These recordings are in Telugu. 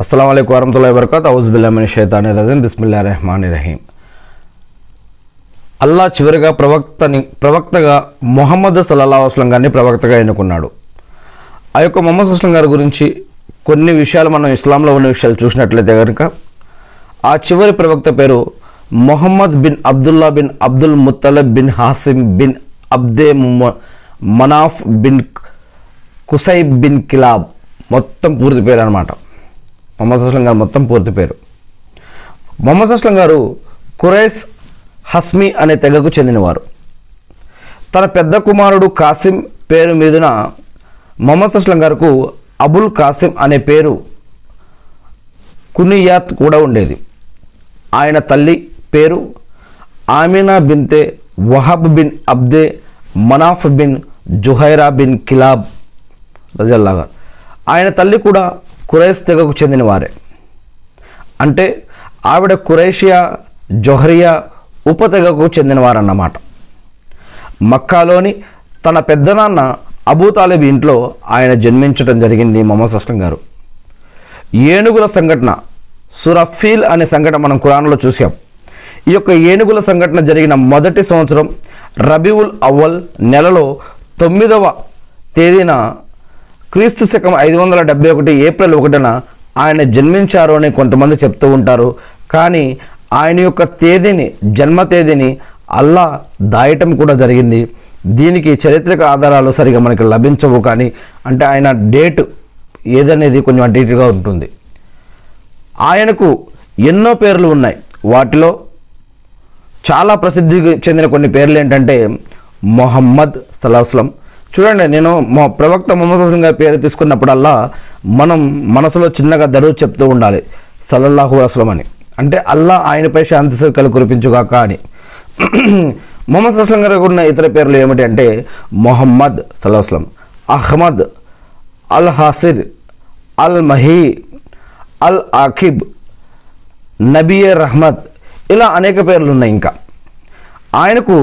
अस्सलाम वालेकुम वरहमतुल्लाहि वबरकातुहू औज़ु बिल्लाहि मिनश शैतानिर रजीम बिस्मिल्लाहिर रहमानिर रहीम। అల్లా చివరిగా ప్రవక్తగా ముహమ్మద్ సల్లల్లాహు అలైహి వసల్లం గారిని ప్రవక్తగా ఎన్నుకున్నాడు. ఆ యొక్క ముహమ్మద్ వసల్లం గారి గురించి కొన్ని విషయాలు మనం ఇస్లాంలో ఉన్న విషయాలు చూసినట్లయితే కనుక ఆ చివరి ప్రవక్త పేరు Muhammad bin Abdullah bin Abdul Muttalib bin Hashim bin Abd Manaf bin Qusai bin Kilab మొత్తం పూర్తి పేరు అనమాట. ముహమ్మద్ వసల్లం గారు మొత్తం పూర్తి పేరు. ముహమ్మద్ వసల్లం గారు ఖురైష్ హస్మి అనే తెగకు చెందినవారు. తన పెద్ద కుమారుడు కాసిం పేరు మీదున ముహమ్మద్ వసల్లం గారికి అబుల్ కాసిం అనే పేరు కునియాత్ కూడా ఉండేది. ఆయన తల్లి పేరు Amina binte Wahab bin Abd Manaf bin Zuhra bin Kilab రజల్లాహు గారు. ఆయన తల్లి కూడా ఖురైష్ తెగకు చెందినవారే. అంటే ఆవిడ ఖురైషియా జొహరియా ఉపతెగకు చెందినవారన్నమాట. మక్కాలోని తన పెద్దనాన్న అబూ తాలిబ్ ఇంట్లో ఆయన జన్మించడం జరిగింది. ముహమ్మద్ వసల్లం గారు ఏనుగుల సంఘటన సురఫీల్ అనే సంఘటన మనం ఖురాన్లో చూసాం. ఈ యొక్క ఏనుగుల సంఘటన జరిగిన మొదటి సంవత్సరం రబీఉల్ అవ్వల్ నెలలో 9వ తేదీన క్రీస్తు శకం 571 ఏప్రిల్ 1న ఆయన జన్మించారు అని కొంతమంది చెప్తూ ఉంటారు. కానీ ఆయన యొక్క జన్మ తేదీని అల్లా దాయటం కూడా జరిగింది. దీనికి చారిత్రక ఆధారాలు సరిగా మనకి లభించవు. కానీ అంటే ఆయన డేట్ ఏదనేది కొంచెం అటు ఇటుగా ఉంటుంది. ఆయనకు ఎన్నో పేర్లు ఉన్నాయి. వాటిలో చాలా ప్రసిద్ధి చెందిన కొన్ని పేర్లు ఏంటంటే మొహమ్మద్ సల్లల్లాహు అలైహి వసల్లం. చూడండి, నేను ప్రవక్త ముహమ్మద్ వసల్లం గారి పేరు తీసుకున్నప్పుడల్లా మనం మనసులో చిన్నగా దరువు చెప్తూ ఉండాలి సల్లల్లాహు అలైహి వసల్లం అని. అంటే అల్లా ఆయనపై శాంతి సౌఖ్యాలు కురిపించుగాక అని. ముహమ్మద్ వసల్లం గారికి ఉన్న ఇతర పేర్లు ఏమిటి అంటే మొహమ్మద్ సల్లల్లాహు అలైహి వసల్లం, అహ్మద్, అల్ హాసిర్, అల్ మహీ, అల్ ఆఖిబ్, నబియే రహ్మత్, ఇలా అనేక పేర్లు ఉన్నాయి. ఇంకా ఆయనకు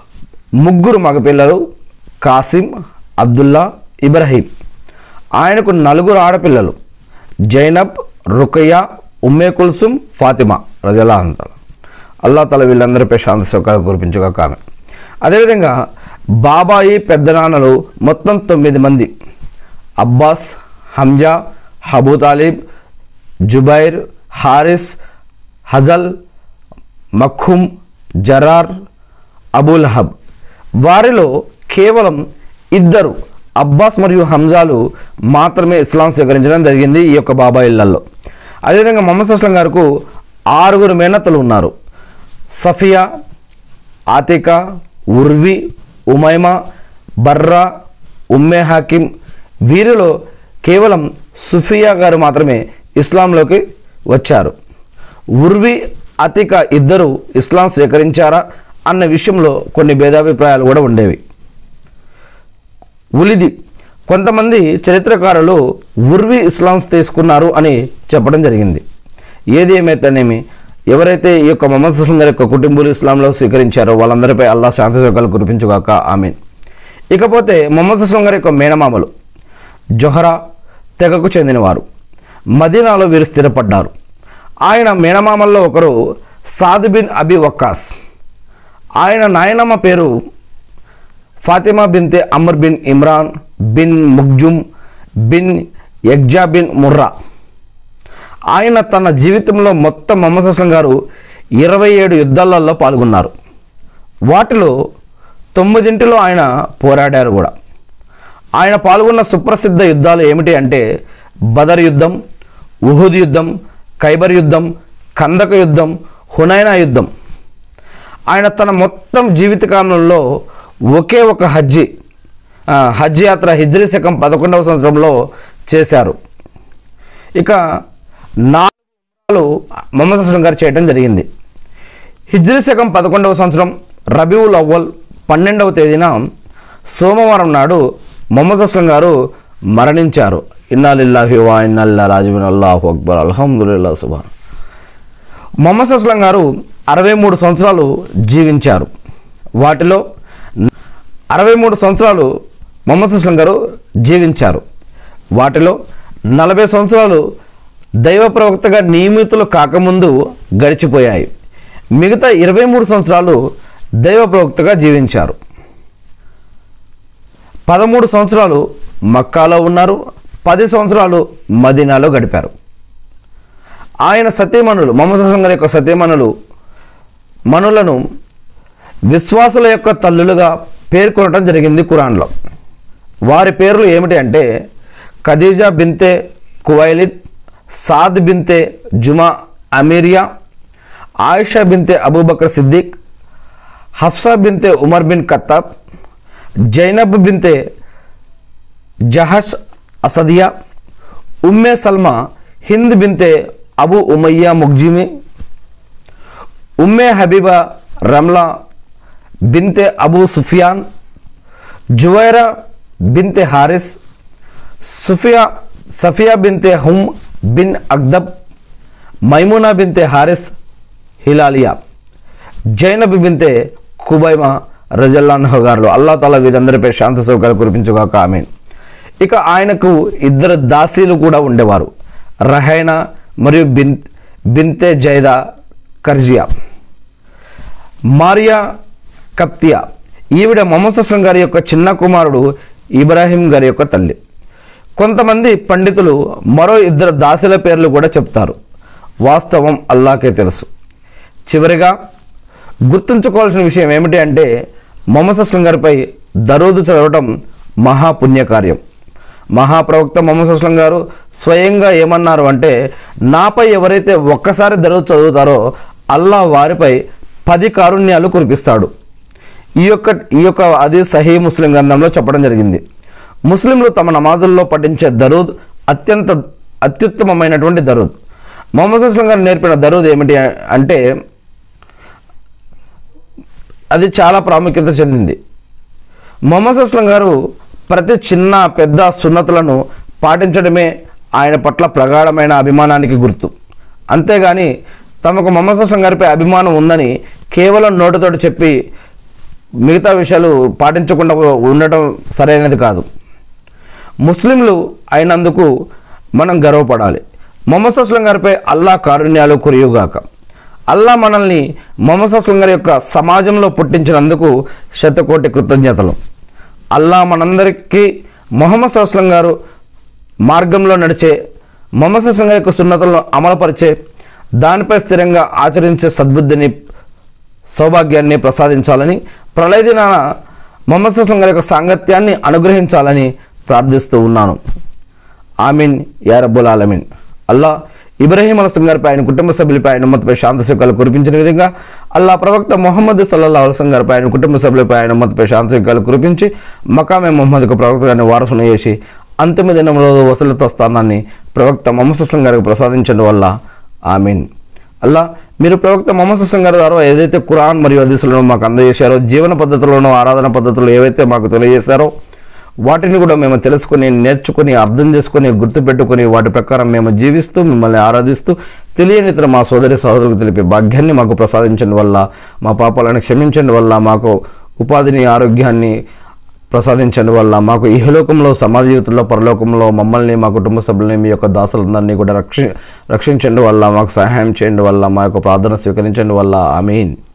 3 మగపిల్లలు కాసిం, అబ్దుల్లా, ఇబ్రహీం. ఆయనకు 4 ఆడపిల్లలు జైనబ్, రుకయ్య, ఉమ్మే కుల్సుమ్, ఫాతిమా రజల్లాహు అన్హా. అల్లా తల వీళ్ళందరిపై శాంతి సౌఖ్యాలు కురిపించుగాక ఆమె. అదేవిధంగా బాబాయి పెద్దనాన్నలు మొత్తం 9 మంది Abbas, Hamza, Abu Talib, Zubair, Harith, Hajal, Makhzum, Zarar, Abu Lahab. వారిలో కేవలం 2 అబ్బాస్ మరియు హంజాలు మాత్రమే ఇస్లాం స్వీకరించడం జరిగింది ఈ యొక్క బాబాయిళ్లలో. అదేవిధంగా ముహమ్మద్ వసల్లం గారికి 6 మేనత్తలు ఉన్నారు. సఫియా, ఆతికా, ఉర్వి, ఉమైమా, బర్రా, ఉమ్మే హాకిం. వీరిలో కేవలం సుఫియా గారు మాత్రమే ఇస్లాంలోకి వచ్చారు. ఉర్వి, అతిక ఇద్దరు ఇస్లాం స్వీకరించారా అన్న విషయంలో కొన్ని భేదాభిప్రాయాలు కూడా ఉండేవి. ఉలిది కొంతమంది చరిత్రకారులు ఉర్వి ఇస్లాం తీసుకున్నారు అని చెప్పడం జరిగింది. ఏది ఏమైతేనేమి ఎవరైతే ఈ యొక్క ముహమ్మద్ వసల్లం గారి యొక్క కుటుంబీకులు ఇస్లాంలో స్వీకరించారో వాళ్ళందరిపై అల్లా శాంతి సౌఖ్యాలు కురిపించుగాక ఆమీన్. ఇకపోతే ముహమ్మద్ వసల్లం గారి యొక్క మేనమామలు జొహరా తెగకు చెందినవారు. మదీనాలో వీరు స్థిరపడ్డారు. ఆయన మేనమామల్లో ఒకరు సాద్ బిన్ అబీ వక్కాస్. ఆయన నాయనమ్మ పేరు Fatima binte Amr bin Imran bin Makhzum bin Yaqza bin Murra. ఆయన తన జీవితంలో మొత్తం ముహమ్మద్ వసల్లం గారు 27 యుద్ధాలలో పాల్గొన్నారు. వాటిలో 9 ఆయన పోరాడారు కూడా. ఆయన పాల్గొన్న సుప్రసిద్ధ యుద్ధాలు ఏమిటి అంటే బదర్ యుద్ధం, ఉహుద్ యుద్ధం, ఖైబర్ యుద్ధం, కందక యుద్ధం, హునైనా యుద్ధం. ఆయన తన మొత్తం జీవితకాలంలో ఒకే ఒక హజ్ యాత్ర హిజ్రీ శకం 11వ సంవత్సరంలో చేశారు. ఇక 4 ముహమ్మద్ వసల్లం గారు చేయడం జరిగింది. హిజ్రీ శకం 11వ సంవత్సరం రబీఉల్ అవ్వల్ 12వ తేదీన సోమవారం నాడు ముహమ్మద్ వసల్లం గారు మరణించారు. ఇన్నా లిల్లాహి వ ఇన్నా ఇలైహి రాజిఊన్. అల్లాహు అక్బర్, అల్హమ్దులిల్లాహ్, సుబ్హాన్. ముహమ్మద్ వసల్లం గారు 63 సంవత్సరాలు జీవించారు. వాటిలో 63 సంవత్సరాలు ముహమ్మద్ వసల్లం గారు జీవించారు. వాటిలో 40 సంవత్సరాలు దైవ ప్రవక్తగా నియమితులు కాకముందు గడిచిపోయాయి. మిగతా 23 సంవత్సరాలు దైవ ప్రవక్తగా జీవించారు. 13 సంవత్సరాలు మక్కాలో ఉన్నారు. 10 సంవత్సరాలు మదీనాలో గడిపారు. ఆయన సతీమణులు, మొహమ్మద్ సల్లల్లాహు అలైహి వసల్లం యొక్క సతీమణులు మనులను విశ్వాసుల యొక్క తల్లులుగా పేర్కొనడం జరిగింది ఖురాన్లో. వారి పేర్లు ఏమిటి అంటే Khadija binte Khuwaylid, Saad binte Zama Amiriya, Aisha binte Abu Bakr Siddiq, Hafsa binte Umar bin Khattab, Zainab binte Jahsh Asadiya, Umme Salma Hind binte Abu Umayya Makhzumi, Umme Habiba Ramla binte Abu Sufyan, Juwairiya binte Harith, Safiya binte Huyayy bin Akhtab, Maimuna binte Harith Hilaliya, Zainab binte Khuzaima రజల్లాహు అన్హా గారు. అల్లాహ్ తాలా వీరందరిపై శాంతి సౌకర్యాలు కురిపించుగాక, ఆమీన్. ఇక ఆయనకు 2 దాసీలు కూడా ఉండేవారు, రహైనా మరియు బిన్తే జైదా కర్జియా. మారియా కప్తియా, ఈవిడ మొహమ్మద్ సల్లల్లాహు అలైహి వసల్లం గారి యొక్క చిన్న కుమారుడు ఇబ్రాహీం గారి యొక్క తల్లి. కొంతమంది పండితులు మరో 2 దాసుల పేర్లు కూడా చెప్తారు. వాస్తవం అల్లాహ్కే తెలుసు. చివరిగా గుర్తుంచుకోవాల్సిన విషయం ఏమిటి అంటే మొహమ్మద్ సల్లల్లాహు అలైహి వసల్లం గారిపై దరూద్ చదవటం మహాపుణ్యకార్యం. మహాప్రవక్త మొహమ్మద్ సల్లల్లాహు అలైహి వసల్లం గారు స్వయంగా ఏమన్నారు అంటే, నాపై ఎవరైతే ఒక్కసారి దరూద్ చదువుతారో అల్లాహ్ వారిపై 10 కారుణ్యాలు కురిపిస్తాడు. ఈ యొక్క అది సహీ ముస్లిం గ్రంథంలో చెప్పడం జరిగింది. ముస్లింలు తమ నమాజుల్లో పఠించే దరూద్ అత్యుత్తమమైనటువంటి దరూద్. మొహమ్మద్ సల్లల్లాహు అలైహి వసల్లం గారు నేర్పిన దరూద్ ఏమిటి అంటే అది చాలా ప్రాముఖ్యత చెందింది. మొహమ్మద్ సల్లల్లాహు అలైహి వసల్లం గారు ప్రతి చిన్న పెద్ద సున్నతులను పాటించడమే ఆయన పట్ల ప్రగాఢమైన అభిమానానికి గుర్తు. అంతేగాని తమకు మొహమ్మద్ సల్లల్లాహు అలైహి వసల్లం గారిపై అభిమానం ఉందని కేవలం నోటితోటి చెప్పి మిగతా విషయాలు పాటించకుండా ఉండటం సరైనది కాదు. ముస్లింలు అయినందుకు మనం గర్వపడాలి. మొహమ్మద్ సల్లల్లాహు అలైహి వసల్లం గారిపై అల్లాహ్ కారుణ్యాలు కురియుగాక. అల్లాహ్ మనల్ని మొహమ్మద్ సల్లల్లాహు అలైహి వసల్లం గారి యొక్క సమాజంలో పుట్టించినందుకు శతకోటి కృతజ్ఞతలు. అల్లాహ్ మనందరికీ మొహమ్మద్ సల్లల్లాహు అలైహి వసల్లం గారు మార్గంలో నడిచే, మొహమ్మద్ సల్లల్లాహు అలైహి వసల్లం గారి యొక్క సున్నతులను అమలుపరిచే, దానిపై స్థిరంగా ఆచరించే సద్బుద్ధిని, సౌభాగ్యాన్ని ప్రసాదించాలని, ప్రళయ దినాన మొహమ్మద్ సల్లల్లాహు అలైహి వసల్లం గారి యొక్క సాంగత్యాన్ని అనుగ్రహించాలని ప్రార్థిస్తూ ఉన్నాను. ఆమీన్ యా రబ్బుల్ ఆలమీన్. అల్లాహ్ ఇబ్రాహీం అలైహిస్సలాం గారిపై, ఆయన కుటుంబ సభ్యులపై, ఆయన ఉమ్మతిపై శాంతి సుఖాలు కురిపించిన విధంగా అల్లాహ్ ప్రవక్త ముహమ్మద్ సల్లల్లాహు అలైహి వసల్లం గారిపై, ఆయన కుటుంబ సభ్యులపై, ఆయన ఉమ్మతిపై శాంతి సుఖాలు కురిపించి మకామే ముహమ్మద్కు ప్రవక్త గారిని వారసును చేసి అంతిమ దినంలో వసలత స్థానాన్ని ప్రవక్త ముహమ్మద్ సల్లల్లాహు అలైహి వసల్లం గారికి ప్రసాదించడం వల్ల ఆమీన్. అల్లాహ్ మీరు ప్రవక్త ముహమ్మద్ సల్లల్లాహు అలైహి వసల్లం గారి ద్వారా ఏదైతే ఖురాన్ మరియు హదీసులను మాకు అందజేశారో, జీవన పద్ధతులను, ఆరాధన పద్ధతులు ఏవైతే మాకు తెలియజేశారో వాటిని కూడా మేము తెలుసుకొని, నేర్చుకుని, అర్థం చేసుకొని, గుర్తుపెట్టుకొని వాటి ప్రకారం మేము జీవిస్తూ మిమ్మల్ని ఆరాధిస్తూ తెలియని ఇతర మా సోదరి సహోదరులకు తెలిపే భాగ్యాన్ని మాకు ప్రసాదించడం వల్ల, మా పాపాలను క్షమించడం వల్ల, మాకు ఉపాధిని, ఆరోగ్యాన్ని ప్రసాదించడం వల్ల, మాకు ఇహలోకంలో, సమాజ జీవితంలో, పరలోకంలో మమ్మల్ని, మా కుటుంబ సభ్యులని, మీ యొక్క దాసులందరినీ కూడా రక్షించండి వల్ల, మాకు సహాయం చేయండి వల్ల, మా యొక్క ప్రార్థన స్వీకరించండి వల్ల. ఆమీన్.